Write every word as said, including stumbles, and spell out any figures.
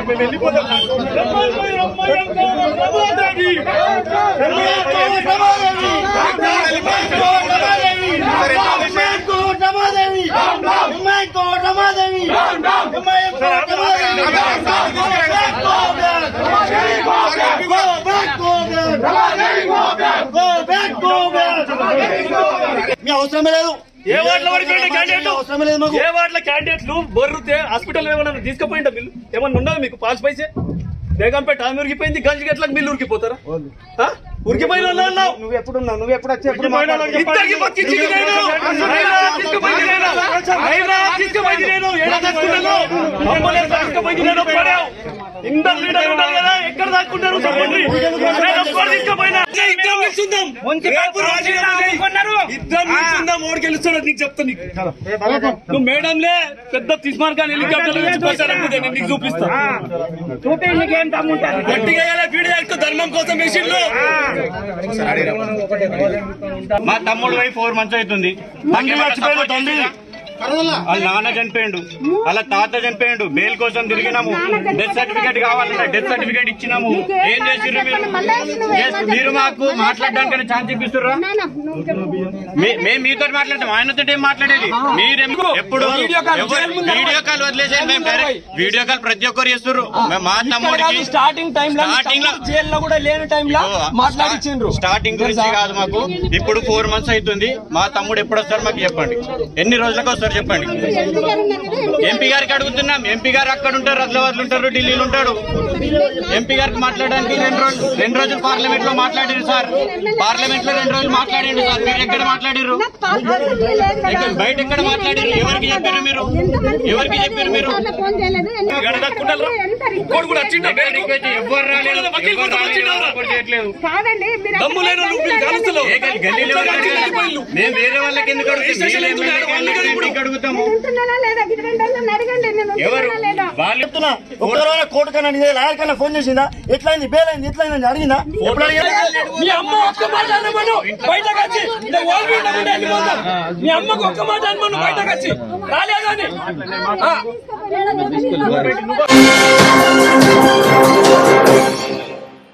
అవసరమే లేదు ఏ వార్డుల వరకు క్యాండిడేట్ ఏ వార్డుల క్యాండిడేట్లు బొర్రుతే హాస్పిటల్ ఏమన్నా తీసుకుపోయిందా బిల్లు ఏమన్నా ఉండదు మీకు పాస్ పైసే బేగంపేట ఆమె ఉరికిపోయింది గంజి గట్లకు బిల్లు ఉరికిపోతారా ఉరికిపోయిన నువ్వు ఎప్పుడున్నావు నువ్వు ఎప్పుడు వచ్చి ఇందరు లీడర్ ఉండాలి కదా ఎక్కడ దాక్కుంటారు చెప్పండి ఇద్దరు ఓడి గెలుస్తాడు నీకు చెప్తా నీకు నువ్వు మేడంలే పెద్ద తీసుమార్గాన్ని హెలికాప్టర్ నీకు చూపిస్తా గట్టిగా పీడియాక్ట్ ధర్మం కోసం మెషిన్లు మా తమ్ముడు వై ఫోర్ మంత్స్ అవుతుంది వాళ్ళ నాన్న చనిపోయిండు వాళ్ళ తాత చనిపోయిండు బెయిల్ కోసం తిరిగినాము డెత్ సర్టిఫికేట్ కావాలంటే డెత్ సర్టిఫికేట్ ఇచ్చినాము ఏం చేసిర్రు మీరు మీరు మాకు మాట్లాడడానికి ఛాన్స్ ఇప్పిస్తుర్రా మేము మీతో మాట్లాడతాం ఆయనతో ఏం మాట్లాడేది మీరెందుకు ఎప్పుడు వీడియో కాల్ వదిలేసారు మేము డైరెక్ట్ వీడియో కాల్ ప్రతి ఒక్కరు చేస్తుర్రు మా తమ్ముడికి స్టార్టింగ్ టైం స్టార్టింగ్ జైల్లో కూడా లేని టైంలో మాట్లాడించిండ్రు స్టార్టింగ్ గురించి కాదు మాకు ఇప్పుడు ఫోర్ మంత్స్ అవుతుంది మా తమ్ముడు ఎప్పుడు వస్తారు మాకు చెప్పండి ఎన్ని రోజులకు వస్తారు చెప్పండి ఎంపీ గారికి అడుగుతున్నాం ఎంపీ గారు అక్కడ ఉంటారు ఆదిలాబాద్ ఉంటారు ఢిల్లీలో ఉంటాడు ఎంపీ గారికి మాట్లాడడానికి రెండు రోజులు రెండు రోజులు పార్లమెంట్ లో మాట్లాడారు సార్ పార్లమెంట్ లో రెండు రోజులు మాట్లాడిండు సార్ మీరు ఎక్కడ మాట్లాడారు బయట ఎక్కడ మాట్లాడారు ఎవరికి చెప్పారు మీరు ఎవరికి చెప్పారు మీరు ఎవరు రాలేదు మేము వేరే వాళ్ళకి ఎందుకు అడుగుతాము కోర్టు కన్నా లాయర్ కన్నా ఫోన్ చేసిందా ఎట్లయింది బేల్ అయింది ఎట్లయింది అడిగిందా మీ అమ్మ ఒక్క మాట అనమను బయటకు వచ్చి మీ అమ్మకు ఒక్క మాట అనమను బయటకు వచ్చి రాలేదని